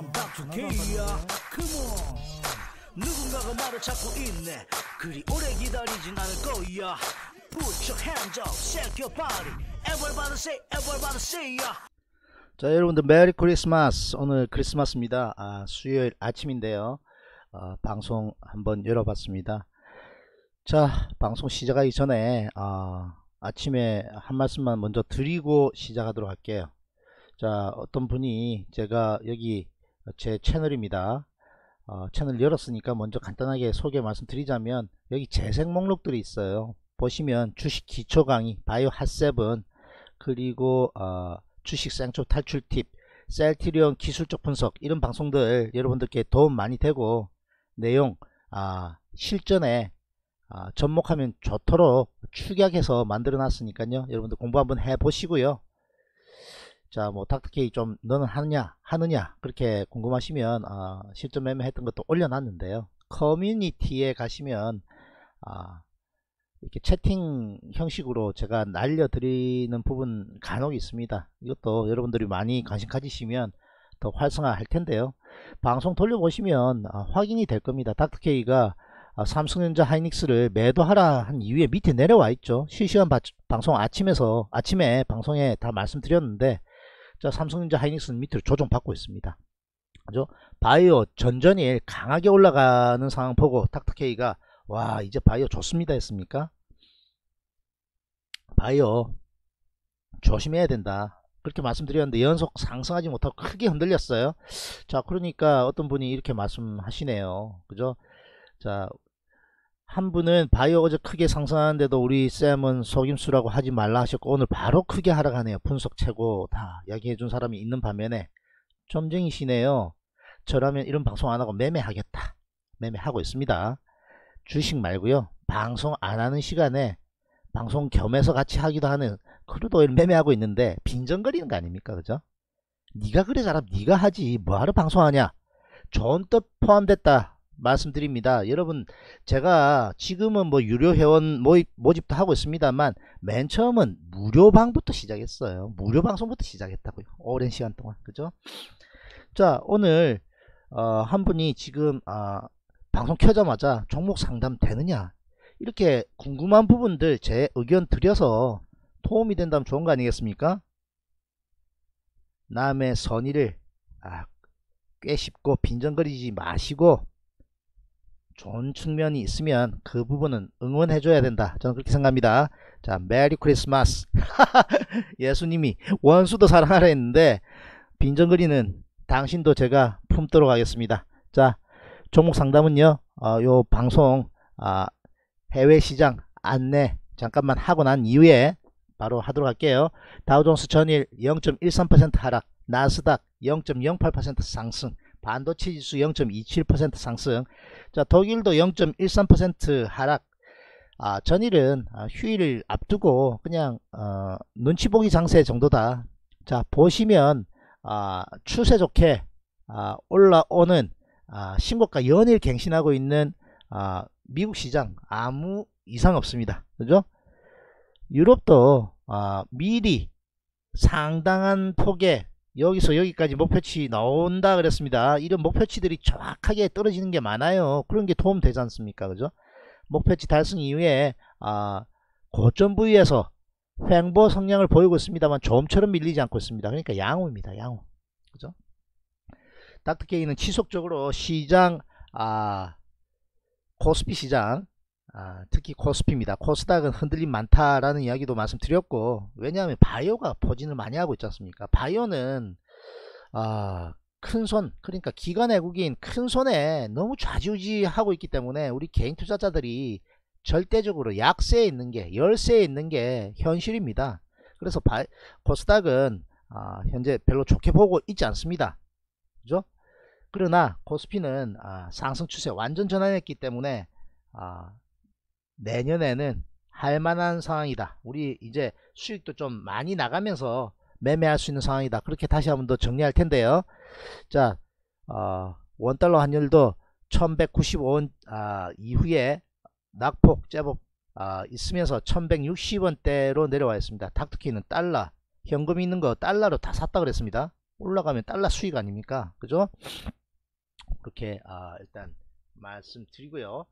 I'm Dr. K야. Come on. 누군가가 나를 찾고 있네. 그리 오래 기다리진 않을 거야. Put your hands up, shake your body. Everybody say ya. 자, 여러분들 메리 크리스마스. 오늘 크리스마스입니다. 수요일 아침인데요. 방송 한번 열어봤습니다. 자, 방송 시작하기 전에 아침에 한 말씀만 먼저 드리고 시작하도록 할게요. 자, 어떤 분이 제가 여기 제 채널입니다. 채널 열었으니까 먼저 간단하게 소개 말씀드리자면, 여기 재생 목록들이 있어요. 보시면 주식 기초 강의, 바이오 핫7, 그리고 주식 생초 탈출 팁, 셀트리온 기술적 분석, 이런 방송들 여러분들께 도움 많이 되고, 내용 실전에 접목하면 좋도록 축약해서 만들어 놨으니까요. 여러분들 공부 한번 해 보시고요. 자, 뭐 닥터케이 좀 너는 하느냐 그렇게 궁금하시면 실전 매매 했던 것도 올려놨는데요. 커뮤니티에 가시면 이렇게 채팅 형식으로 제가 날려드리는 부분 간혹 있습니다. 이것도 여러분들이 많이 관심 가지시면 더 활성화 할 텐데요. 방송 돌려보시면 확인이 될 겁니다. 닥터케이가 삼성전자 하이닉스를 매도하라 한 이후에 밑에 내려와 있죠. 실시간 방송 아침에 방송에 다 말씀드렸는데, 자, 삼성전자 하이닉스는 밑으로 조정받고 있습니다. 그죠? 바이오 전전일 강하게 올라가는 상황 보고 닥터케이가 와, 이제 바이오 좋습니다 했습니까? 바이오 조심해야 된다 그렇게 말씀드렸는데 연속 상승하지 못하고 크게 흔들렸어요. 자, 그러니까 어떤 분이 이렇게 말씀하시네요. 그죠? 자, 한 분은 바이오 어제 크게 상승하는데도 우리 쌤은 속임수라고 하지 말라 하셨고, 오늘 바로 크게 하락하네요. 분석 최고 다 이야기해준 사람이 있는 반면에 점쟁이시네요. 저라면 이런 방송 안하고 매매하겠다. 매매하고 있습니다. 주식 말고요, 방송 안하는 시간에 방송 겸해서 같이 하기도 하는 크루드 오일 매매하고 있는데 빈정거리는 거 아닙니까? 그죠? 네가 그래 잘하면 네가 하지 뭐하러 방송하냐. 좋은 뜻 포함됐다 말씀드립니다. 여러분, 제가 지금은 뭐 유료 회원 모집도 하고 있습니다만, 맨 처음은 무료방부터 시작했어요. 무료 방송부터 시작했다고요. 오랜 시간 동안. 그죠? 자, 오늘 한 분이 지금 방송 켜자마자 종목 상담 되느냐, 이렇게 궁금한 부분들 제 의견 드려서 도움이 된다면 좋은 거 아니겠습니까? 남의 선의를 꿰씹고 빈정거리지 마시고, 좋은 측면이 있으면 그 부분은 응원해 줘야 된다, 저는 그렇게 생각합니다. 자, 메리 크리스마스. 예수님이 원수도 사랑하라 했는데 빈정거리는 당신도 제가 품도록 하겠습니다. 자, 종목 상담은요, 요 방송 해외 시장 안내 잠깐만 하고 난 이후에 바로 하도록 할게요. 다우존스 전일 0.13% 하락, 나스닥 0.08% 상승, 반도체 지수 0.27% 상승. 자, 독일도 0.13% 하락. 전일은 휴일을 앞두고 그냥 눈치 보기 장세 정도다. 자, 보시면 추세 좋게 올라오는 신고가 연일 갱신하고 있는 미국 시장 아무 이상 없습니다. 그죠? 유럽도 미리 상당한 폭의 여기서 여기까지 목표치 나온다 그랬습니다. 이런 목표치들이 정확하게 떨어지는 게 많아요. 그런 게 도움 되지 않습니까? 그죠? 목표치 달성 이후에 고점 부위에서 횡보 성향을 보이고 있습니다만 좀처럼 밀리지 않고 있습니다. 그러니까 양호입니다. 양호. 그죠? 닥터케이는 지속적으로 시장 코스피 시장, 특히 코스피입니다. 코스닥은 흔들림 많다라는 이야기도 말씀드렸고, 왜냐하면 바이오가 포진을 많이 하고 있지 않습니까? 바이오는 큰손, 그러니까 기관 외국인 큰손에 너무 좌지우지하고 있기 때문에 우리 개인 투자자들이 절대적으로 약세에 있는 게, 열세에 있는 게 현실입니다. 그래서 코스닥은 현재 별로 좋게 보고 있지 않습니다. 그죠? 그러나 코스피는 상승 추세 완전 전환했기 때문에 내년에는 할만한 상황이다. 우리 이제 수익도 좀 많이 나가면서 매매할 수 있는 상황이다. 그렇게 다시 한번 더 정리할 텐데요. 자, 원달러 환율도 1195원 이후에 낙폭 제법 있으면서 1160원대로 내려와 있습니다. 닥터케이는 달러, 현금 있는 거 달러로 다 샀다 그랬습니다. 올라가면 달러 수익 아닙니까? 그죠? 그렇게 일단 말씀드리고요.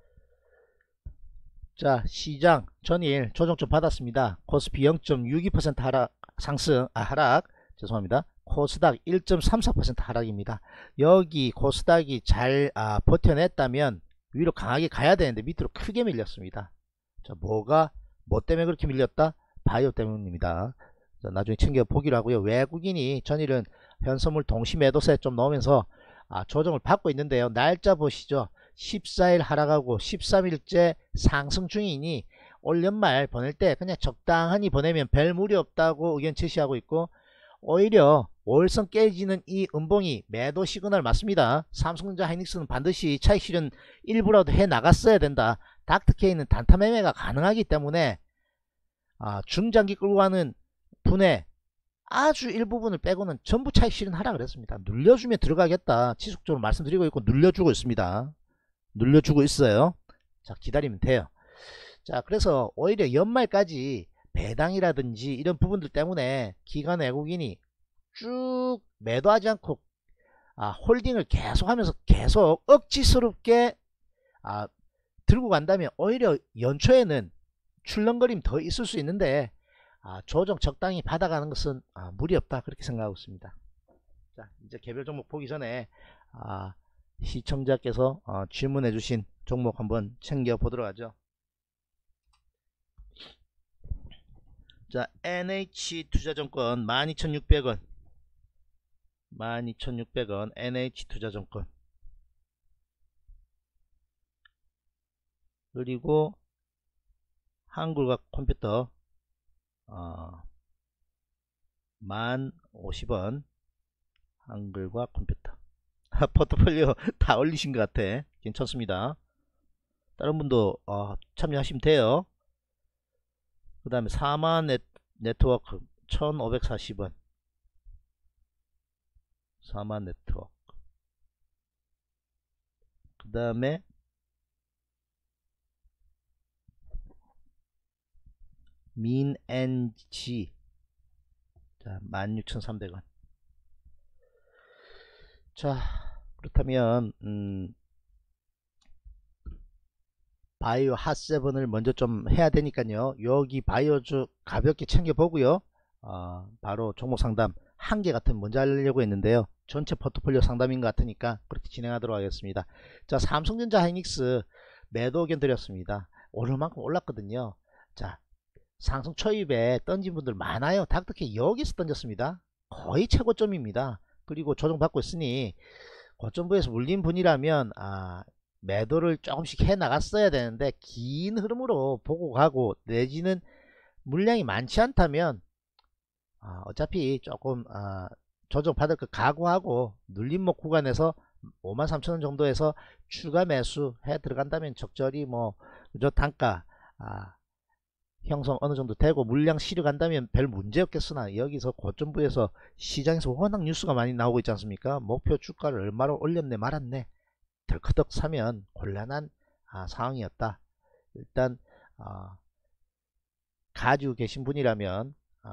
자, 시장 전일 조정 좀 받았습니다. 코스피 0.62% 하락, 하락, 죄송합니다. 코스닥 1.34% 하락입니다. 여기 코스닥이 잘 버텨냈다면 위로 강하게 가야 되는데 밑으로 크게 밀렸습니다. 자, 뭐 때문에 그렇게 밀렸다? 바이오 때문입니다. 자, 나중에 챙겨 보기로 하고요. 외국인이 전일은 현선물 동시 매도세 좀 넣으면서 조정을 받고 있는데요. 날짜 보시죠. 14일 하락하고 13일째 상승 중이니 올 연말 보낼 때 그냥 적당히 보내면 별 무리 없다고 의견 제시하고 있고, 오히려 월선 깨지는 이 음봉이 매도 시그널 맞습니다. 삼성전자 하이닉스는 반드시 차익 실현 일부라도 해 나갔어야 된다. 닥터케이는 단타 매매가 가능하기 때문에 중장기 끌고 가는 분의 아주 일부분을 빼고는 전부 차익 실현하라 그랬습니다. 눌려주면 들어가겠다 지속적으로 말씀드리고 있고, 눌려주고 있습니다. 눌려주고 있어요. 자, 기다리면 돼요. 자, 그래서 오히려 연말까지 배당이라든지 이런 부분들 때문에 기관 외국인이 쭉 매도하지 않고 홀딩을 계속하면서 계속 억지스럽게 들고 간다면 오히려 연초에는 출렁거림 더 있을 수 있는데 조정 적당히 받아가는 것은 무리 없다, 그렇게 생각하고 있습니다. 자, 이제 개별 종목 보기 전에 시청자께서 질문해 주신 종목 한번 챙겨 보도록 하죠. 자, NH투자증권 12,600원 12,600원 NH투자증권, 그리고 한글과 컴퓨터 1050원 한글과 컴퓨터. 포트폴리오 다 올리신 것 같아. 괜찮습니다. 다른 분도 참여하시면 돼요. 그 다음에 4만 네트워크 1540원 4만 네트워크. 그 다음에 민NG 16,300원. 자, 그렇다면 바이오 핫7을 먼저 좀 해야 되니까요. 여기 바이오주 가볍게 챙겨보고요. 바로 종목 상담 한 개 같은 먼저 하려고 했는데요. 전체 포트폴리오 상담인 것 같으니까 그렇게 진행하도록 하겠습니다. 자, 삼성전자 하이닉스 매도 의견 드렸습니다. 오를 만큼 올랐거든요. 자, 상승 초입에 던진 분들 많아요. 닥터케이 여기서 던졌습니다. 거의 최고점입니다. 그리고 조정받고 있으니 고점부에서 물린 분이라면 매도를 조금씩 해 나갔어야 되는데, 긴 흐름으로 보고 가고 내지는 물량이 많지 않다면 어차피 조금 조정받을 거 각오하고 눌림목 구간에서 53,000원 정도에서 추가 매수 해 들어간다면 적절히 그저 단가 형성 어느 정도 되고 물량 실어 간다면 별 문제 없겠으나, 여기서 고점부에서 시장에서 워낙 뉴스가 많이 나오고 있지 않습니까? 목표 주가를 얼마로 올렸네 말았네, 덜커덕 사면 곤란한 상황이었다. 일단 가지고 계신 분이라면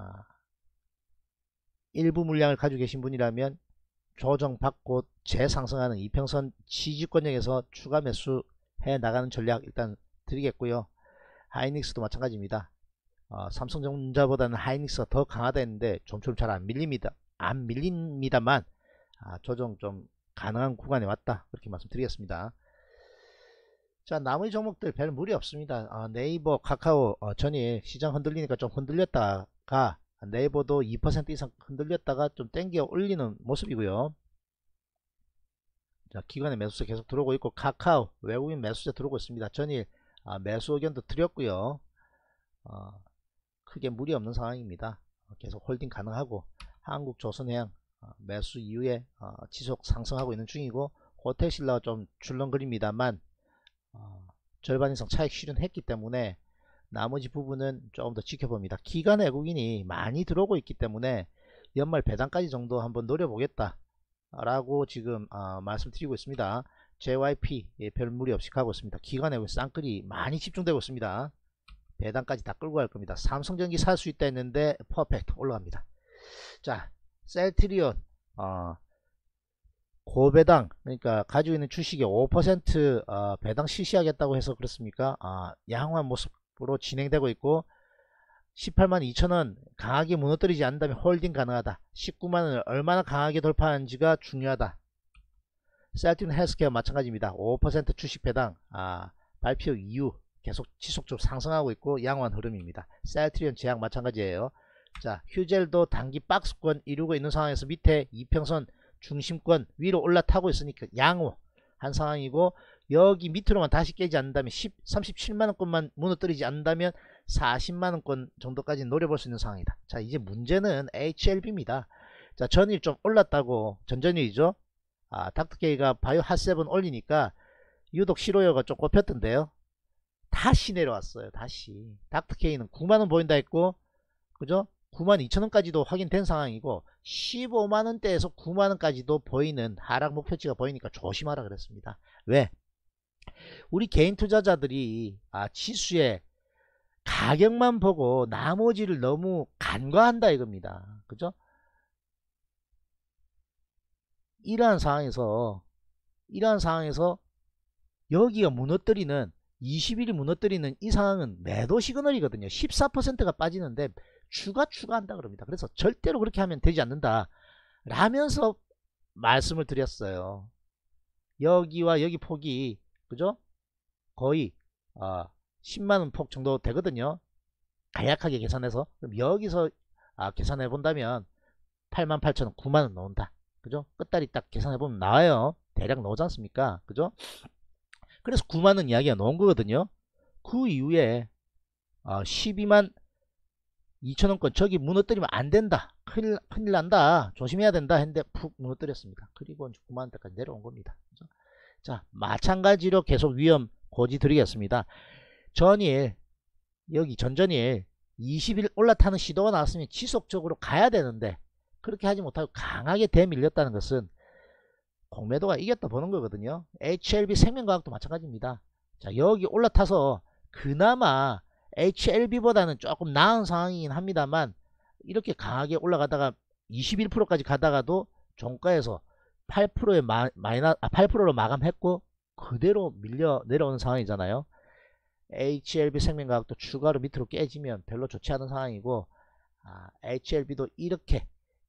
일부 물량을 가지고 계신 분이라면 조정받고 재상승하는 이평선 지지권역에서 추가 매수 해 나가는 전략 일단 드리겠고요. 하이닉스도 마찬가지입니다. 삼성전자보다는 하이닉스가 더 강하다 했는데 좀처럼 잘 안 밀립니다만 조정 좀 가능한 구간에 왔다, 그렇게 말씀드리겠습니다. 자, 나머지 종목들 별 무리 없습니다. 네이버, 카카오 전일 시장 흔들리니까 좀 흔들렸다가 네이버도 2% 이상 흔들렸다가 좀 땡겨 올리는 모습이고요. 자, 기관의 매수세 계속 들어오고 있고, 카카오 외국인 매수세 들어오고 있습니다. 전일 매수 의견도 드렸고요. 크게 무리 없는 상황입니다. 계속 홀딩 가능하고, 한국조선해양 매수 이후에 지속 상승하고 있는 중이고, 호텔신라가 좀 출렁거립니다만 절반 이상 차익 실현했기 때문에 나머지 부분은 조금 더 지켜봅니다. 기관 외국인이 많이 들어오고 있기 때문에 연말 배당까지 정도 한번 노려보겠다 라고 지금 말씀드리고 있습니다. JYP 별 무리 없이 가고 있습니다. 기관 외국인 쌍끌이 많이 집중되고 있습니다. 배당까지 다 끌고 갈 겁니다. 삼성전기 살 수 있다 했는데 퍼펙트 올라갑니다. 자, 셀트리온 고배당, 그러니까 가지고 있는 주식의 5% 배당 실시하겠다고 해서 그렇습니까? 양호한 모습으로 진행되고 있고 182,000원 강하게 무너뜨리지 않는다면 홀딩 가능하다. 19만원을 얼마나 강하게 돌파하는지가 중요하다. 셀트리온 헬스케어 마찬가지입니다. 5% 주식 배당 발표 이후 계속 지속적으로 상승하고 있고 양호한 흐름입니다. 셀트리온 제약 마찬가지예요. 자, 휴젤도 단기 박스권 이루고 있는 상황에서 밑에 이평선 중심권 위로 올라타고 있으니까 양호한 상황이고, 여기 밑으로만 다시 깨지 않는다면 37만원권만 무너뜨리지 않는다면 40만원권 정도까지 노려볼 수 있는 상황이다. 자, 이제 문제는 HLB입니다. 자, 전일 좀 올랐다고, 전전일이죠. 닥터케이가 바이오 핫7 올리니까 유독 실효율가 좀 꼽혔던데요. 다시 내려왔어요. 다시 닥터케이는 9만원 보인다 했고, 그죠? 92,000원까지도 확인된 상황이고 15만원대에서 9만원까지도 보이는 하락 목표치가 보이니까 조심하라 그랬습니다. 왜? 우리 개인 투자자들이 지수의 가격만 보고 나머지를 너무 간과한다 이겁니다. 그죠? 이러한 상황에서 여기가 무너뜨리는 20일이 무너뜨리는 이 상황은 매도 시그널이거든요. 14%가 빠지는데 추가한다 그럽니다. 그래서 절대로 그렇게 하면 되지 않는다 라면서 말씀을 드렸어요. 여기와 여기 폭이 그죠? 거의 10만원 폭 정도 되거든요. 간략하게 계산해서. 그럼 여기서 계산해 본다면 88,000원 9만원 나온다. 그죠? 끝다리 딱 계산해 보면 나와요. 대략 나오지 않습니까? 그죠? 그래서 9만원 이야기가 나온 거거든요. 그 이후에 12만 2천원권 저기 무너뜨리면 안된다, 큰일 난다, 조심해야 된다 했는데 푹 무너뜨렸습니다. 그리고 9만원대까지 내려온 겁니다. 그죠? 자, 마찬가지로 계속 위험 고지 드리겠습니다. 전일 여기 전전일 20일 올라타는 시도가 나왔으면 지속적으로 가야 되는데 그렇게 하지 못하고 강하게 대밀렸다는 것은 공매도가 이겼다 보는 거거든요. HLB 생명과학도 마찬가지입니다. 자, 여기 올라타서 그나마 HLB보다는 조금 나은 상황이긴 합니다만 이렇게 강하게 올라가다가 21%까지 가다가도 종가에서 8%의 8%로 마감했고 그대로 밀려 내려오는 상황이잖아요. HLB 생명과학도 추가로 밑으로 깨지면 별로 좋지 않은 상황이고 HLB도 이렇게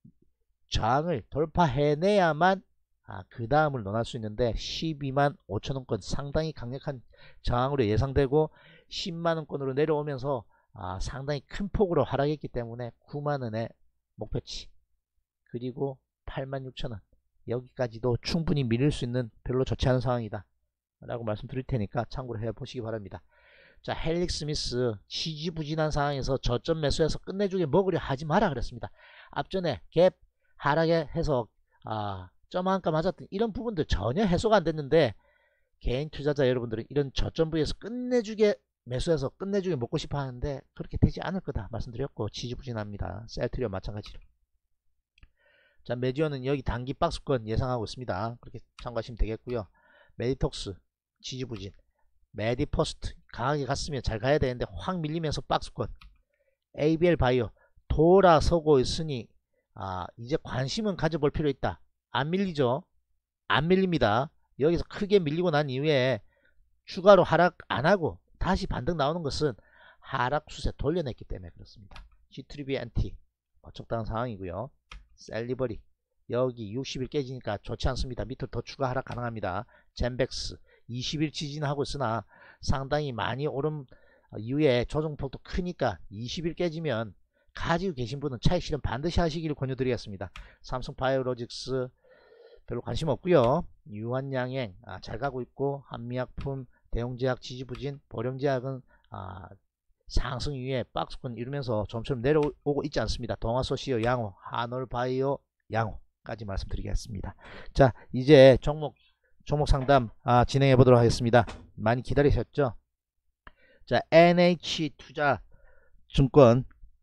저항을 돌파해내야만 그 다음을 논할 수 있는데 12만 5천원권 상당히 강력한 저항으로 예상되고 10만원권으로 내려오면서 상당히 큰 폭으로 하락했기 때문에 9만원의 목표치 그리고 86,000원 여기까지도 충분히 밀릴 수 있는 별로 좋지 않은 상황이다 라고 말씀드릴 테니까 참고를 해 보시기 바랍니다. 자, 헬릭 스미스 지지부진한 상황에서 저점 매수해서 끝내주게 먹으려 하지 마라 그랬습니다. 앞전에 갭 하락에 해서 점 한가 맞았던 이런 부분들 전혀 해소가 안 됐는데 개인 투자자 여러분들은 이런 저점 부위에서 끝내주게 매수해서 끝내주게 먹고 싶어 하는데 그렇게 되지 않을 거다 말씀드렸고 지지부진합니다. 셀트리온 마찬가지로. 자, 메디어는 여기 단기 박스권 예상하고 있습니다. 그렇게 참고하시면 되겠고요. 메디톡스 지지부진, 메디포스트 강하게 갔으면 잘 가야 되는데 확 밀리면서 박스권, ABL 바이오 돌아서고 있으니 이제 관심은 가져볼 필요 있다. 안 밀리죠? 안 밀립니다. 여기서 크게 밀리고 난 이후에 추가로 하락 안하고 다시 반등 나오는 것은 하락 추세 돌려냈기 때문에 그렇습니다. G3BNT 적당한 상황이고요. 셀리버리 여기 60일 깨지니까 좋지 않습니다. 밑으로 더 추가 하락 가능합니다. 젠백스 20일 지진하고 있으나 상당히 많이 오른 이후에 조정폭도 크니까 20일 깨지면 가지고 계신 분은 차익 실현 반드시 하시기를 권유드리겠습니다. 삼성바이오로직스 별로 관심 없고요. 유한양행 잘 가고 있고, 한미약품, 대용제약 지지부진, 보령제약은 상승 이후에 박스권 이루면서 점점 내려오고 있지 않습니다. 동아소시오 양호, 한올바이오 양호까지 말씀드리겠습니다. 자, 이제 종목 상담 진행해 보도록 하겠습니다. 많이 기다리셨죠? 자, NH투자증권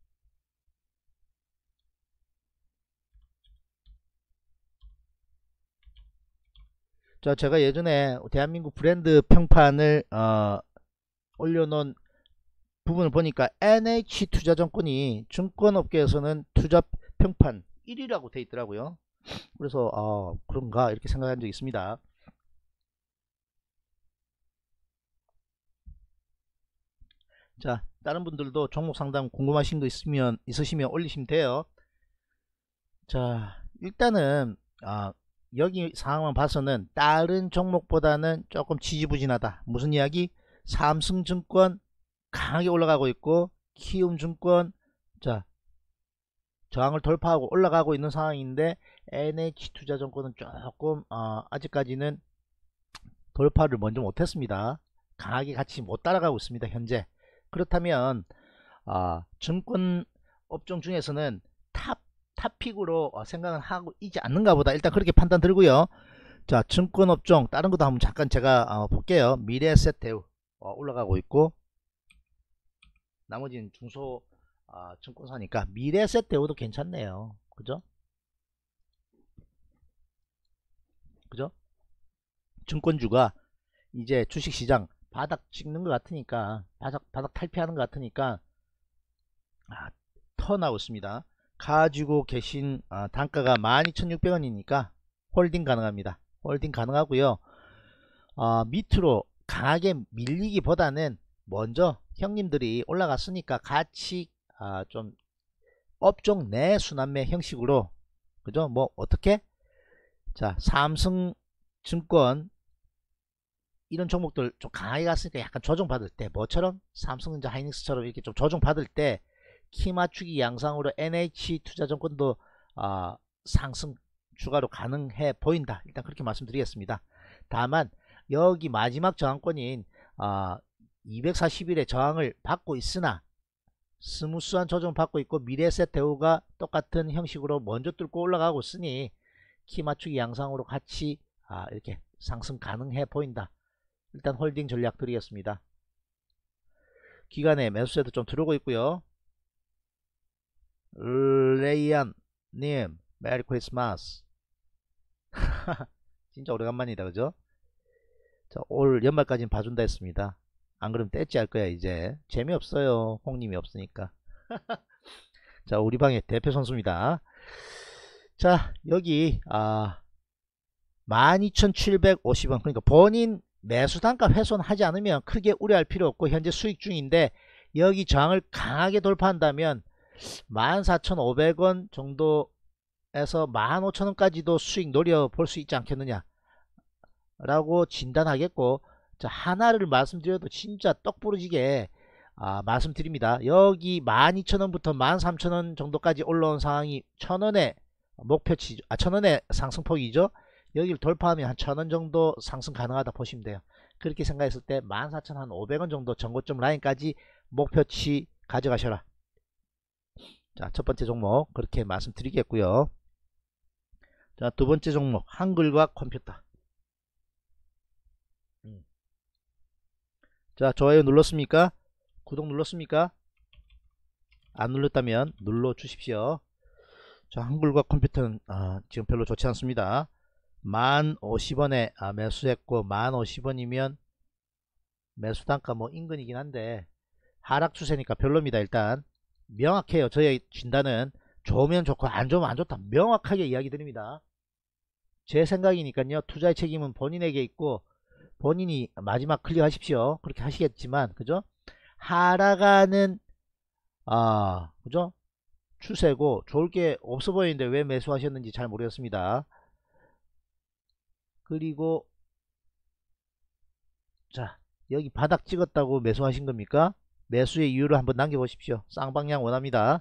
자, 제가 예전에 대한민국 브랜드 평판을 올려놓은 부분을 보니까 NH투자증권이 증권업계에서는 투자 평판 1위라고 돼 있더라고요. 그래서 그런가 이렇게 생각한 적이 있습니다. 자, 다른 분들도 종목 상담 궁금하신 거 있으시면 올리시면 돼요. 자, 일단은 여기 상황만 봐서는 다른 종목보다는 조금 지지부진하다. 무슨 이야기? 삼성증권 강하게 올라가고 있고, 키움증권 자 저항을 돌파하고 올라가고 있는 상황인데, NH투자증권은 조금 아직까지는 돌파를 먼저 못했습니다. 강하게 같이 못 따라가고 있습니다, 현재. 그렇다면 증권 업종 중에서는 탑픽으로 생각을 하고 있지 않는가 보다, 일단 그렇게 판단 들고요. 자, 증권 업종 다른 것도 한번 잠깐 제가 볼게요. 미래에셋대우 올라가고 있고, 나머지는 중소 증권사니까 미래에셋대우도 괜찮네요. 그죠? 증권주가 이제 주식시장 바닥 찍는 것 같으니까, 바닥 탈피하는 것 같으니까 터 나오고 있습니다. 가지고 계신 단가가 12,600원이니까 홀딩 가능합니다. 홀딩 가능하고요. 밑으로 강하게 밀리기보다는 먼저 형님들이 올라갔으니까 같이 좀 업종 내 순환매 형식으로, 그죠? 뭐 어떻게? 자, 삼성증권 이런 종목들 좀 강하게 갔으니까 약간 조정받을 때, 뭐처럼 삼성전자 하이닉스처럼 이렇게 좀 조정받을 때 키 맞추기 양상으로 NH투자증권도 상승 추가로 가능해 보인다. 일단 그렇게 말씀드리겠습니다. 다만 여기 마지막 저항권인 240일의 저항을 받고 있으나 스무스한 조정 받고 있고, 미래에셋대우가 똑같은 형식으로 먼저 뚫고 올라가고 있으니 키 맞추기 양상으로 같이 이렇게 상승 가능해 보인다. 일단 홀딩 전략 드리겠습니다. 기간에 매수세도 좀 들어오고 있고요. 레이안님 메리 크리스마스. 진짜 오래간만이다, 그죠? 자, 올 연말까지는 봐준다 했습니다. 안 그러면 떼찌 할 거야. 이제 재미없어요, 홍님이 없으니까. 자, 우리 방의 대표 선수입니다. 자, 여기 12,750원, 그러니까 본인 매수 단가 훼손하지 않으면 크게 우려할 필요 없고 현재 수익 중인데, 여기 저항을 강하게 돌파한다면 14,500원 정도에서 15,000원까지도 수익 노려볼 수 있지 않겠느냐 라고 진단하겠고, 자, 하나를 말씀드려도 진짜 떡부러지게 말씀드립니다. 여기 12,000원부터 13,000원 정도까지 올라온 상황이 1,000원의 목표치, 1,000원의 상승폭이죠. 여기를 돌파하면 한 1,000원 정도 상승 가능하다 보시면 돼요. 그렇게 생각했을 때 14,500원 정도 전고점 라인까지 목표치 가져가셔라. 자, 첫 번째 종목 그렇게 말씀드리겠고요. 자, 두 번째 종목 한글과 컴퓨터. 자, 좋아요 눌렀습니까? 구독 눌렀습니까? 안 눌렀다면 눌러 주십시오. 자, 한글과 컴퓨터는 지금 별로 좋지 않습니다. 1050원에 매수했고, 1050원이면 매수 단가 뭐 인근이긴 한데 하락 추세니까 별로입니다. 일단 명확해요. 저의 진단은 좋으면 좋고 안 좋으면 안 좋다, 명확하게 이야기 드립니다. 제 생각이니까요. 투자의 책임은 본인에게 있고, 본인이 마지막 클릭하십시오. 그렇게 하시겠지만, 그죠? 하락하는 그죠? 추세고 좋을 게 없어 보이는데 왜 매수하셨는지 잘 모르겠습니다. 그리고 자, 여기 바닥 찍었다고 매수하신 겁니까? 매수의 이유를 한번 남겨보십시오. 쌍방향 원합니다.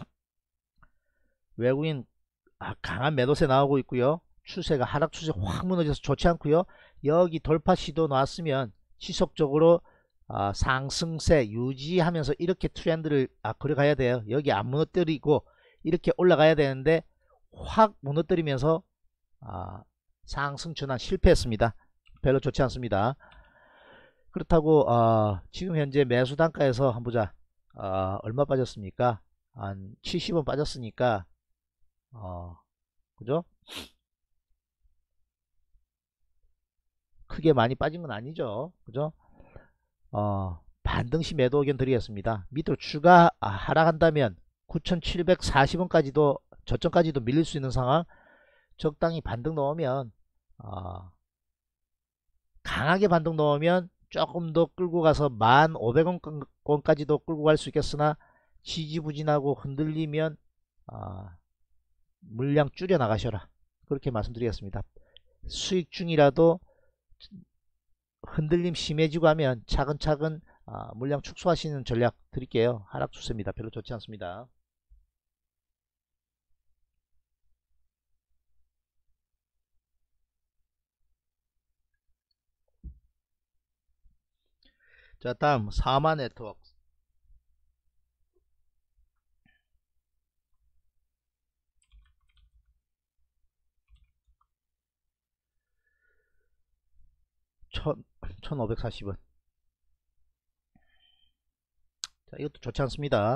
외국인 강한 매도세 나오고 있고요. 추세가 하락 추세 확 무너져서 좋지 않고요. 여기 돌파 시도 나왔으면 지속적으로 상승세 유지하면서 이렇게 트렌드를 그려가야 돼요. 여기 안 무너뜨리고 이렇게 올라가야 되는데 확 무너뜨리면서 상승 전환 실패했습니다. 별로 좋지 않습니다. 그렇다고 지금 현재 매수 단가에서 한번 보자. 얼마 빠졌습니까? 한 70원 빠졌으니까 그죠? 크게 많이 빠진 건 아니죠. 그죠? 반등시 매도 의견 드리겠습니다. 밑으로 추가 하락한다면 9,740원까지도 저점까지도 밀릴 수 있는 상황. 적당히 반등 넣으면 강하게 반등 넣으면 조금 더 끌고 가서 1,500원까지도 끌고 갈 수 있겠으나 지지부진하고 흔들리면 물량 줄여 나가셔라, 그렇게 말씀드리겠습니다. 수익 중이라도 흔들림 심해지고 하면 차근차근 물량 축소하시는 전략 드릴게요. 하락 추세입니다. 별로 좋지 않습니다. 자, 다음 사마 네트워크. 천 1540원. 자, 이것도 좋지 않습니다.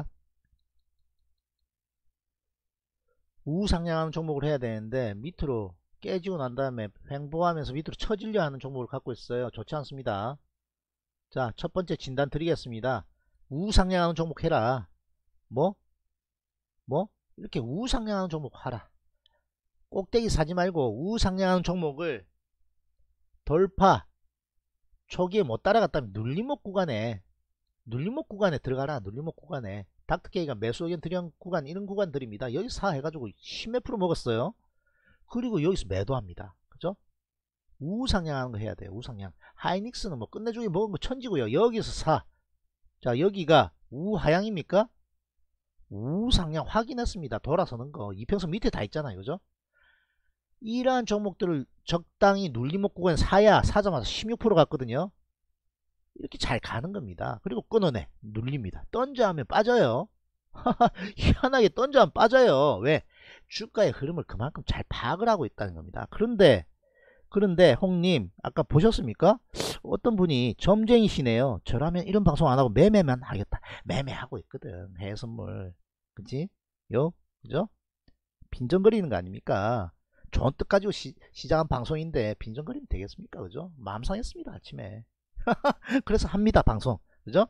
우상향하는 종목을 해야 되는데 밑으로 깨지고 난 다음에 횡보하면서 밑으로 쳐지려 하는 종목을 갖고 있어요. 좋지 않습니다. 자, 첫 번째 진단 드리겠습니다. 우상향하는 종목 해라. 뭐? 이렇게 우상향하는 종목 하라. 꼭대기 사지 말고 우상향하는 종목을 돌파 초기에 못 따라갔다면 눌림목 구간에 들어가라. 눌림목 구간에 닥터케이가 매수 의견 드린 구간, 이런 구간들입니다. 여기 사 해가지고 10몇 프로 먹었어요. 그리고 여기서 매도합니다. 그죠? 우상향하는 거 해야 돼요. 우상향. 하이닉스는 뭐 끝내주기 먹은 거 천지고요. 여기서 사. 자, 여기가 우하향입니까? 우상향 확인했습니다. 돌아서는 거 이평선 밑에 다 있잖아요. 그죠? 이러한 종목들을 적당히 눌림목 구간에 사야 사자마자 16% 갔거든요. 이렇게 잘 가는 겁니다. 그리고 끊어내 눌립니다. 던져 하면 빠져요. 희한하게 던져 하면 빠져요. 왜? 주가의 흐름을 그만큼 잘 파악을 하고 있다는 겁니다. 그런데 홍님 아까 보셨습니까? 어떤 분이 점쟁이시네요. 저라면 이런 방송 안하고 매매만 하겠다. 매매하고 있거든. 해외선물. 그치? 그죠? 빈정거리는 거 아닙니까? 좋은 뜻 가지고 시작한 방송인데 빈정거리면 되겠습니까? 그죠? 마음 상했습니다. 아침에. 그래서 합니다. 방송. 그죠?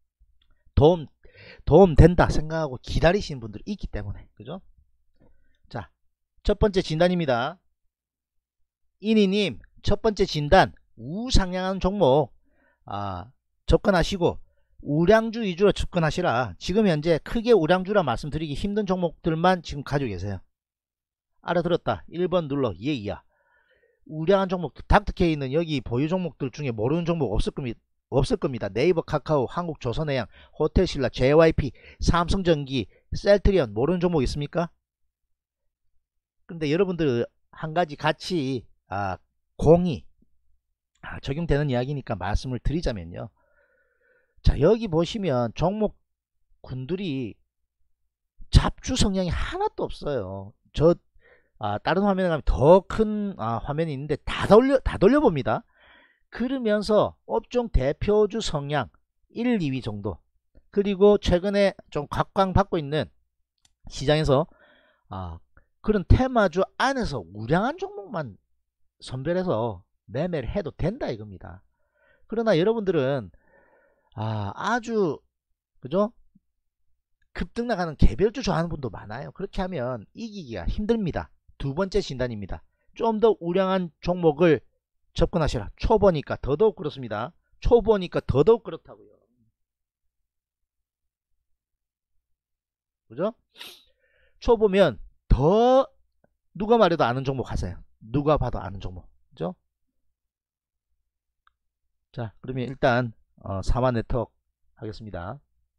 도움 된다 생각하고 기다리시는 분들이 있기 때문에. 그죠? 자, 첫 번째 진단입니다. 이니님 첫 번째 진단, 우상향하는 종목 접근하시고 우량주 위주로 접근하시라. 지금 현재 크게 우량주라 말씀드리기 힘든 종목들만 지금 가지고 계세요. 알아들었다. 1번 눌러. 예이야. 우량한 종목들, 닥터케이는 여기 보유 종목들 중에 모르는 종목 없을 겁니다. 네이버, 카카오, 한국조선해양, 호텔신라, JYP, 삼성전기, 셀트리온 모르는 종목 있습니까? 근데 여러분들 한 가지 같이 공이 적용되는 이야기니까 말씀을 드리자면요. 자, 여기 보시면 종목군들이 잡주 성향이 하나도 없어요. 다른 화면에 가면 더 큰 화면이 있는데 다 돌려봅니다. 그러면서 업종 대표주 성향 1, 2위 정도, 그리고 최근에 좀 각광받고 있는 시장에서 그런 테마주 안에서 우량한 종목만 선별해서 매매를 해도 된다 이겁니다. 그러나 여러분들은 아주 그죠? 급등 나가는 개별주 좋아하는 분도 많아요. 그렇게 하면 이기기가 힘듭니다. 두 번째 진단입니다. 좀 더 우량한 종목을 접근하시라. 초보니까 더더욱 그렇습니다. 초보니까 더더욱 그렇다고요. 그죠? 초보면 더 누가 말해도 아는 종목 하세요. 누가 봐도 아는 종목. 그죠? 자, 그러면 일단 사마 네트워크 하겠습니다.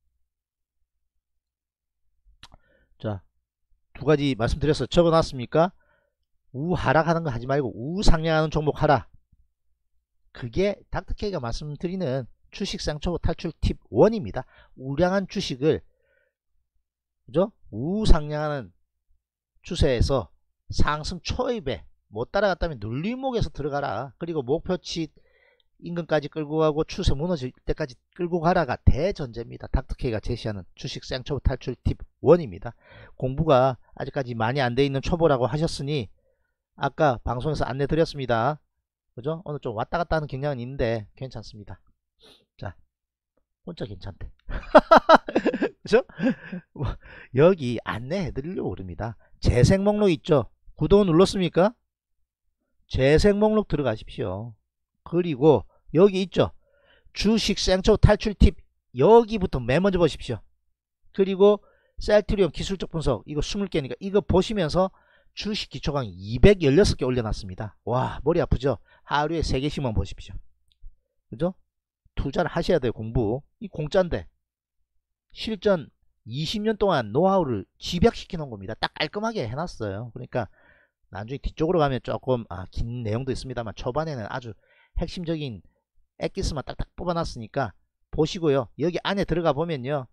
자, 두 가지 말씀드렸어요. 적어놨습니까? 우하락하는 거 하지 말고 우상향하는 종목 하라. 그게 닥터케이가 말씀드리는 주식상초보 탈출 팁 1입니다. 우량한 주식을 그죠? 우상향하는 추세에서 상승 초입에 못 따라갔다면 눌림목에서 들어가라. 그리고 목표치 인근까지 끌고 가고 추세 무너질 때까지 끌고 가라가 대전제입니다. 닥터케이가 제시하는 주식시장 초보 탈출 팁 1입니다. 공부가 아직까지 많이 안 돼 있는 초보라고 하셨으니 아까 방송에서 안내 드렸습니다. 그죠? 오늘 좀 왔다 갔다 하는 경향은 있는데 괜찮습니다. 자, 혼자 괜찮대. 그죠? 뭐, 여기 안내해 드리려고 그럽니다. 재생 목록 있죠? 구독 눌렀습니까? 재생 목록 들어가십시오. 그리고 여기 있죠? 주식 생초 탈출 팁, 여기부터 맨 먼저 보십시오. 그리고 셀트리온 기술적 분석, 이거 20개니까 이거 보시면서 주식 기초 강의 216개 올려놨습니다. 와, 머리 아프죠? 하루에 3개씩만 보십시오. 그죠? 투자를 하셔야 돼요. 공부. 이 공짜인데 실전 20년 동안 노하우를 집약시켜 놓은 겁니다. 딱 깔끔하게 해놨어요. 그러니까 나중에 뒤쪽으로 가면 조금 긴 내용도 있습니다만 초반에는 아주 핵심적인 엑기스만 딱딱 뽑아놨으니까 보시고요. 여기 안에 들어가 보면요,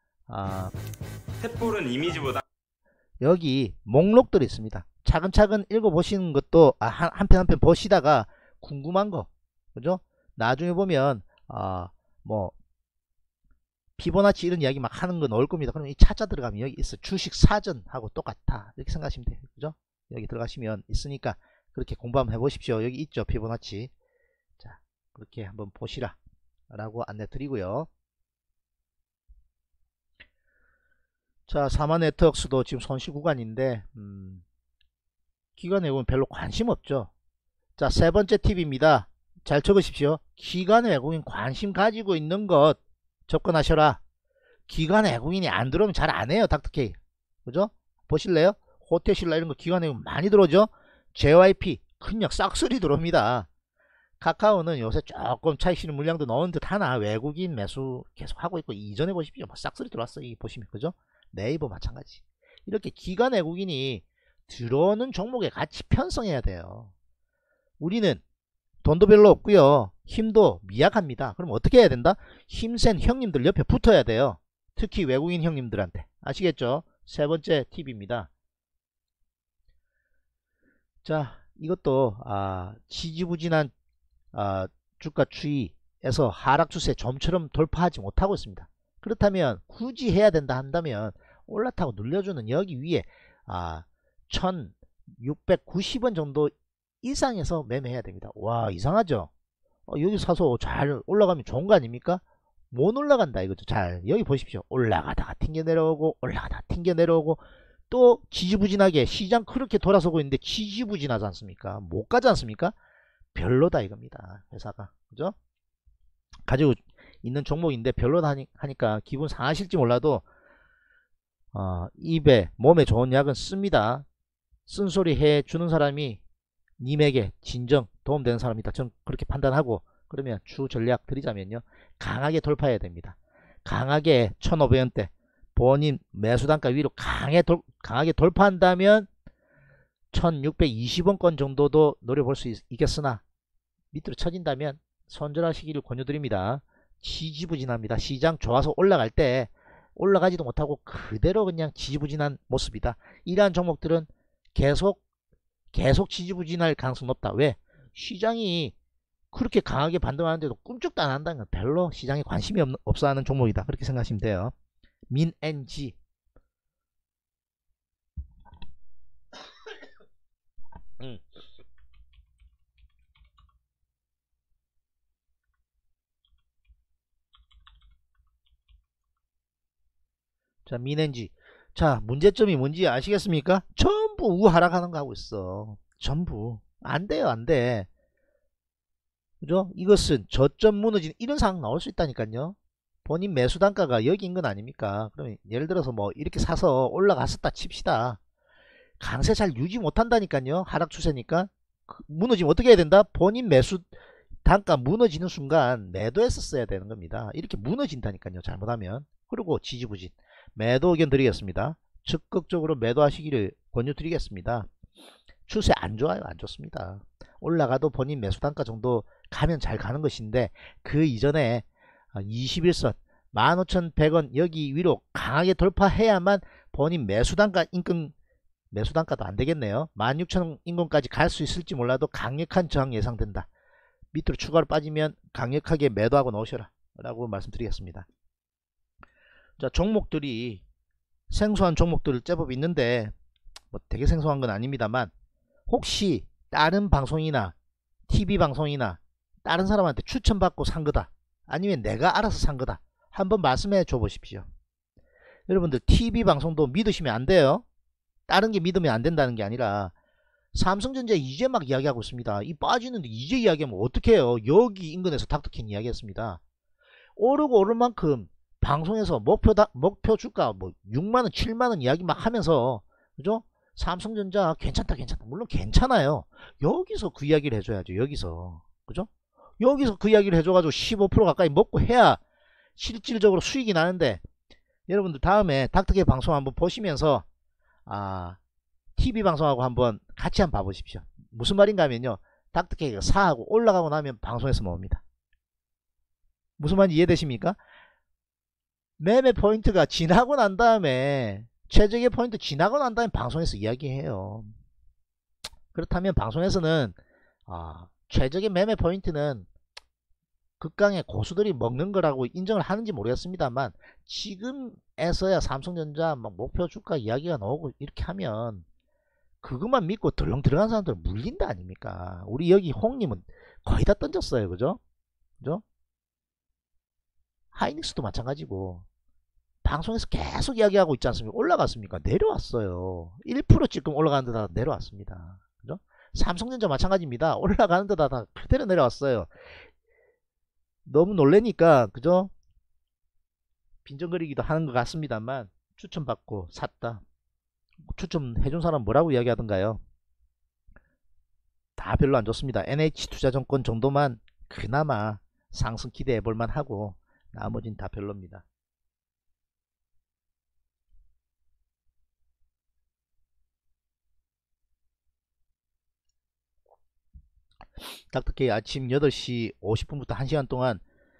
탭볼은 이미지보다 여기 목록들이 있습니다. 차근차근 읽어보시는 것도 한 편 한 편 보시다가 궁금한 거, 그죠? 나중에 보면 뭐 피보나치 이런 이야기 막 하는 거 넣을 겁니다. 그럼 이 찾아 들어가면 여기 있어. 주식 사전하고 똑같아. 이렇게 생각하시면 돼요. 그죠? 여기 들어가시면 있으니까 그렇게 공부 한번 해보십시오. 여기 있죠, 피보나치. 자, 그렇게 한번 보시라 라고 안내 드리고요. 자, 사마 네트워크스도 지금 손실 구간인데 기관 외국인 별로 관심 없죠. 자, 세 번째 팁입니다. 잘 적으십시오. 기관 외국인 관심 가지고 있는 것 접근하셔라. 기관 외국인이 안 들어오면 잘 안 해요. 닥터케이. 그죠? 보실래요? 호텔신라 이런 거 기관 외국인 많이 들어오죠? JYP 그냥 싹쓸이 들어옵니다. 카카오는 요새 조금 차익 실현 물량도 넣은 듯 하나 외국인 매수 계속 하고 있고, 이전에 보십시오. 뭐 싹쓸이 들어왔어. 이 보시면. 그죠? 네이버 마찬가지. 이렇게 기관 외국인이 들어오는 종목에 같이 편성해야 돼요. 우리는 돈도 별로 없고요, 힘도 미약합니다. 그럼 어떻게 해야 된다? 힘센 형님들 옆에 붙어야 돼요. 특히 외국인 형님들한테. 아시겠죠? 세 번째 팁입니다. 자, 이것도 지지부진한 주가 추이에서 하락 추세 좀처럼 돌파하지 못하고 있습니다. 그렇다면 굳이 해야 된다 한다면 올라타고 눌려주는 여기 위에 1690원 정도 이상에서 매매해야 됩니다. 와, 이상하죠? 여기 사서 잘 올라가면 좋은 거 아닙니까? 못 올라간다 이거죠. 잘 여기 보십시오. 올라가다가 튕겨 내려오고 올라가다가 튕겨 내려오고 또 지지부진하게 시장 그렇게 돌아서고 있는데 지지부진하지 않습니까? 못 가지 않습니까? 별로다 이겁니다. 회사가. 그죠? 가지고 있는 종목인데 별로다 하니까 기분 상하실지 몰라도 입에 몸에 좋은 약은 씁니다. 쓴소리 해주는 사람이 님에게 진정 도움되는 사람이다. 저는 그렇게 판단하고, 그러면 주 전략 드리자면요, 강하게 돌파해야 됩니다. 강하게 1500원대 본인 매수단가 위로 강하게 돌파한다면 1620원권 정도도 노려볼 수 있겠으나 밑으로 쳐진다면 손절하시기를 권유드립니다. 지지부진합니다. 시장 좋아서 올라갈 때 올라가지도 못하고 그대로 그냥 지지부진한 모습이다. 이러한 종목들은 계속 지지부진할 가능성이 높다. 왜? 시장이 그렇게 강하게 반등하는데도 꿈쩍도 안 한다는 건 별로 시장에 관심이 없어 하는 종목이다. 그렇게 생각하시면 돼요. 민NG. 자, 민NG. 자, 문제점이 뭔지 아시겠습니까? 전부 우하락하는 거 하고 있어. 전부. 안 돼요, 안 돼. 그죠? 이것은 저점 무너지는 이런 상황 나올 수 있다니까요. 본인 매수 단가가 여기인 건 아닙니까? 그러면 예를 들어서 뭐 이렇게 사서 올라갔었다 칩시다. 강세 잘 유지 못한다니까요. 하락 추세니까. 무너지면 어떻게 해야 된다? 본인 매수 단가 무너지는 순간 매도했었어야 되는 겁니다. 이렇게 무너진다니까요. 잘못하면. 그리고 지지부진. 매도 의견 드리겠습니다. 적극적으로 매도하시기를 권유드리겠습니다. 추세 안 좋아요. 안 좋습니다. 올라가도 본인 매수 단가 정도 가면 잘 가는 것인데, 그 이전에 21선 15,100원 여기 위로 강하게 돌파해야만 본인 매수 단가 매수 단가도 안 되겠네요. 16,000원 인근까지 갈 수 있을지 몰라도 강력한 저항 예상된다. 밑으로 추가로 빠지면 강력하게 매도하고 넣으셔라 라고 말씀드리겠습니다. 자, 종목들이 생소한 종목들 제법 있는데 뭐 되게 생소한 건 아닙니다만, 혹시 다른 방송이나 TV 방송이나 다른 사람한테 추천받고 산 거다, 아니면 내가 알아서 산 거다 한번 말씀해 줘 보십시오. 여러분들 TV 방송도 믿으시면 안 돼요. 다른 게 믿으면 안 된다는 게 아니라 삼성전자 이제 막 이야기하고 있습니다. 이 빠지는데 이제 이야기하면 어떡해요. 여기 인근에서 닥터캔 이야기했습니다. 오르고 오를 만큼 방송에서 목표 주가 뭐 6만원 7만원 이야기 막 하면서 그죠? 삼성전자 괜찮다 괜찮다 물론 괜찮아요. 여기서 그 이야기를 해줘야죠. 여기서 그죠? 여기서 그 이야기를 해줘가지고 15% 가까이 먹고 해야 실질적으로 수익이 나는데, 여러분들 다음에 닥터케 방송 한번 보시면서 TV 방송하고 한번 같이 한번 봐보십시오. 무슨 말인가 하면요, 닥터케가 사하고 올라가고 나면 방송에서 나옵니다. 무슨 말인지 이해되십니까? 매매 포인트가 지나고 난 다음에, 최적의 포인트 지나고 난 다음에 방송에서 이야기해요. 그렇다면 방송에서는 최적의 매매 포인트는 극강의 고수들이 먹는 거라고 인정을 하는지 모르겠습니다만, 지금에서야 삼성전자 막 목표 주가 이야기가 나오고 이렇게 하면 그것만 믿고 덜렁 들어간 사람들은 물린다 아닙니까? 우리 여기 홍님은 거의 다 던졌어요. 그죠? 그죠? 하이닉스도 마찬가지고 방송에서 계속 이야기하고 있지 않습니까? 올라갔습니까? 내려왔어요. 1% 지금 올라가는 데다 내려왔습니다. 그죠? 삼성전자 마찬가지입니다. 올라가는 데다 다 그대로 내려왔어요. 너무 놀래니까 그죠? 빈정거리기도 하는 것 같습니다만, 추천받고 샀다. 추천해준 사람 뭐라고 이야기하던가요? 다 별로 안 좋습니다. NH투자증권 정도만 그나마 상승 기대해볼만 하고 나머진 다 별로입니다. 닥터케이 아침 8시 50분부터 1시간 동안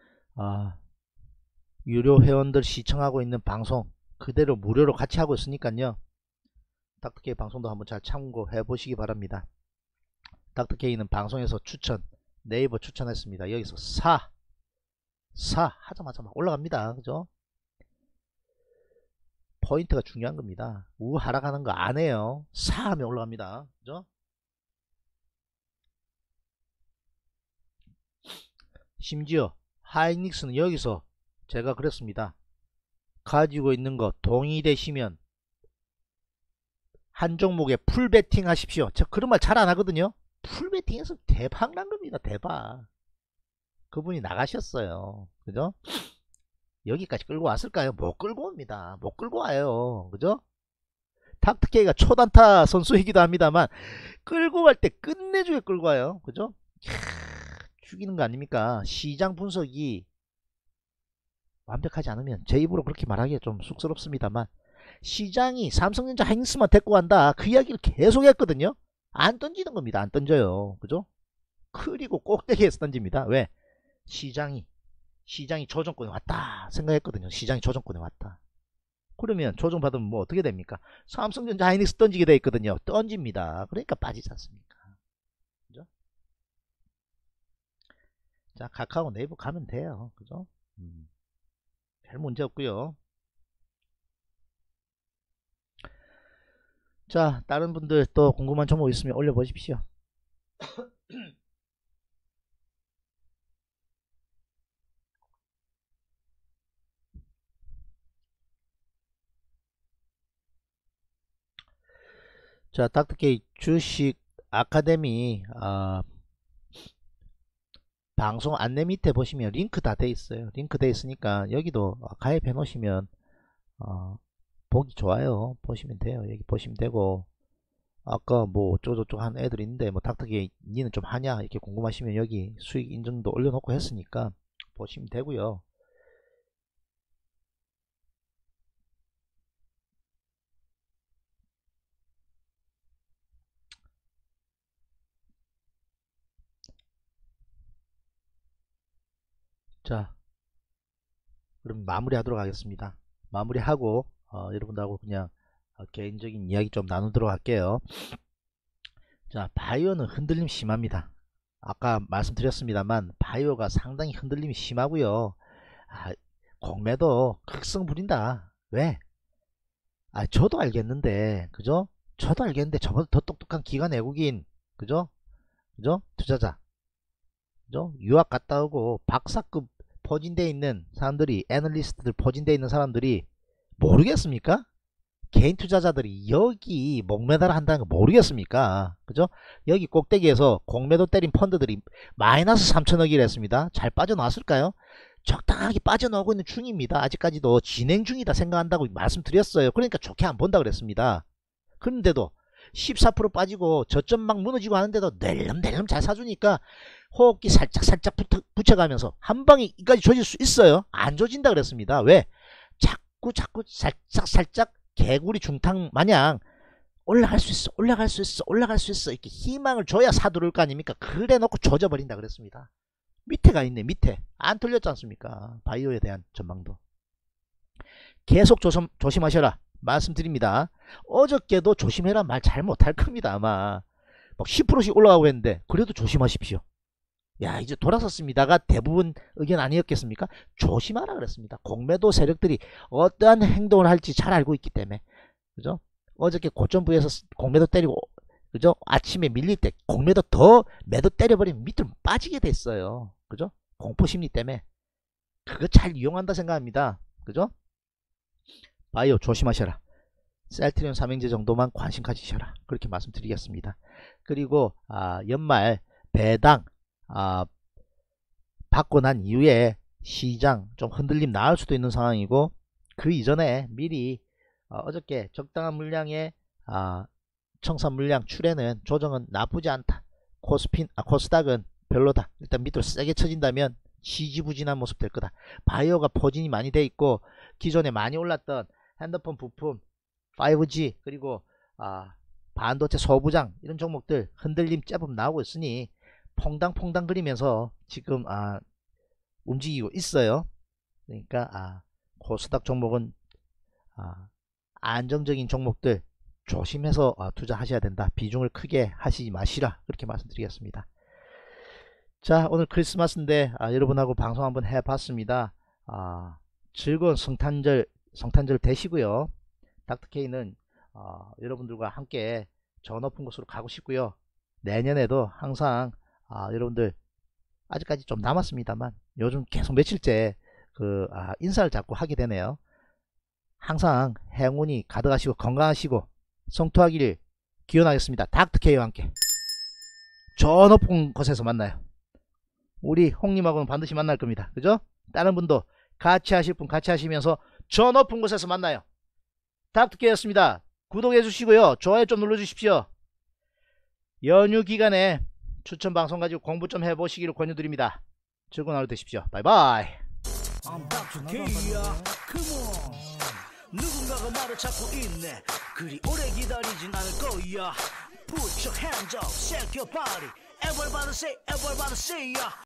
유료 회원들 시청하고 있는 방송 그대로 무료로 같이 하고 있으니까요, 닥터케이 방송도 한번 잘 참고해 보시기 바랍니다. 닥터케이는 방송에서 추천, 네이버 추천했습니다. 여기서 사 하자마자 막 올라갑니다. 그죠? 포인트가 중요한 겁니다. 하락하는 거 안 해요. 사 하면 올라갑니다. 그죠? 심지어 하이닉스는 여기서 제가 그랬습니다. 가지고 있는 거 동의되시면 한 종목에 풀베팅 하십시오. 저 그런 말 잘 안 하거든요. 풀베팅해서 대박 난 겁니다. 대박. 그분이 나가셨어요. 그죠? 여기까지 끌고 왔을까요? 못 끌고 옵니다. 못 끌고 와요. 그죠? 닥터케이가 초단타 선수이기도 합니다만 끌고 갈 때 끝내주게 끌고 와요. 그죠? 죽이는 거 아닙니까? 시장 분석이 완벽하지 않으면 제 입으로 그렇게 말하기가 좀 쑥스럽습니다만, 시장이 삼성전자 하이닉스만 데리고 간다 그 이야기를 계속 했거든요. 안 던지는 겁니다. 안 던져요. 그죠? 그리고 꼭대기에서 던집니다. 왜? 시장이 조정권에 왔다 생각했거든요. 시장이 조정권에 왔다. 그러면 조정받으면 뭐 어떻게 됩니까? 삼성전자 하이닉스 던지게 돼 있거든요. 던집니다. 그러니까 빠지지 않습니까? 그죠? 자, 카카오 네이버 가면 돼요. 그죠? 별 문제 없고요. 자, 다른 분들 또 궁금한 종목 있으면 올려보십시오. 자, 닥터케이 주식 아카데미 방송 안내 밑에 보시면 링크 다 돼 있어요. 링크 돼 있으니까 여기도 가입해 놓으시면 보기 좋아요. 보시면 돼요. 여기 보시면 되고, 아까 뭐 어쩌고저쩌고 한 애들 있는데 뭐 닥터케이 니는 좀 하냐 이렇게 궁금하시면 여기 수익 인증도 올려놓고 했으니까 보시면 되고요. 자, 그럼 마무리 하도록 하겠습니다. 마무리하고 여러분들하고 그냥 개인적인 이야기 좀 나누도록 할게요. 자, 바이오는 흔들림 심합니다. 아까 말씀드렸습니다만 바이오가 상당히 흔들림이 심하고요. 공매도 극성 부린다. 왜? 저도 알겠는데, 그죠? 저도 알겠는데 저보다 더 똑똑한 기관 외국인, 그죠? 그죠? 투자자, 그죠? 유학 갔다 오고 박사급 포진되어 있는 사람들이, 애널리스트들 포진되어 있는 사람들이 모르겠습니까? 개인 투자자들이 여기 목매달 한다는 거 모르겠습니까? 그죠? 여기 꼭대기에서 공매도 때린 펀드들이 마이너스 3천억이랬습니다. 잘 빠져나왔을까요? 적당하게 빠져나오고 있는 중입니다. 아직까지도 진행 중이다 생각한다고 말씀드렸어요. 그러니까 좋게 안 본다 그랬습니다. 그런데도 14% 빠지고 저점 막 무너지고 하는데도 낼름낼름 잘 사주니까 호흡기 살짝 붙여가면서 한 방에 이까지 조질 수 있어요. 안 조진다 그랬습니다. 왜? 자꾸 살짝 개구리 중탕 마냥 올라갈 수 있어 이렇게 희망을 줘야 사두를 거 아닙니까? 그래 놓고 조져버린다 그랬습니다. 밑에가 있네. 밑에 안 틀렸지 않습니까? 바이오에 대한 전망도 계속 조심하셔라 말씀드립니다. 어저께도 조심해라 말 잘 못할 겁니다. 아마 막 10%씩 올라가고 했는데 그래도 조심하십시오. 야, 이제 돌아섰습니다가 대부분 의견 아니었겠습니까? 조심하라 그랬습니다. 공매도 세력들이 어떠한 행동을 할지 잘 알고 있기 때문에. 그죠? 어저께 고점 부에서 공매도 때리고, 그죠? 아침에 밀릴 때 공매도 더 매도 때려버리면 밑으로 빠지게 됐어요. 그죠? 공포심리 때문에. 그거 잘 이용한다 생각합니다. 그죠? 바이오 조심하셔라. 셀트리온 삼형제 정도만 관심 가지셔라. 그렇게 말씀드리겠습니다. 그리고 연말 배당 받고 난 이후에 시장 좀 흔들림 나올 수도 있는 상황이고, 그 이전에 미리 어저께 적당한 물량의 청산 물량 출에는 조정은 나쁘지 않다. 코스닥은 별로다. 일단 밑으로 세게 쳐진다면 지지부진한 모습 될 거다. 바이오가 포진이 많이 돼 있고, 기존에 많이 올랐던 핸드폰 부품, 5G, 그리고 반도체 소부장 이런 종목들 흔들림 제법 나오고 있으니 퐁당퐁당 거리면서 지금 움직이고 있어요. 그러니까 코스닥 종목은 안정적인 종목들 조심해서 투자하셔야 된다. 비중을 크게 하시지 마시라. 그렇게 말씀드리겠습니다. 자, 오늘 크리스마스인데 여러분하고 방송 한번 해봤습니다. 즐거운 성탄절 되시고요. 닥터케이는 여러분들과 함께 저 높은 곳으로 가고 싶고요. 내년에도 항상 여러분들 아직까지 좀 남았습니다만 요즘 계속 며칠째 인사를 자꾸 하게 되네요. 항상 행운이 가득하시고 건강하시고 성투하기를 기원하겠습니다. 닥터케이와 함께 저 높은 곳에서 만나요. 우리 홍님하고는 반드시 만날 겁니다. 그죠? 다른 분도 같이 하실 분 같이 하시면서 저 높은 곳에서 만나요. 닥터케이였습니다. 구독해 주시고요. 좋아요 좀 눌러 주십시오. 연휴 기간에 추천 방송 가지고 공부 좀 해보시기를 권유드립니다. 즐거운 하루 되십시오. 바이바이. I'm Dr. K야. Come on. 누군가가 말을 찾고 있네. 그리 오래 기다리진 않을 거야. Put your hands up, shake your body. Everybody say ya.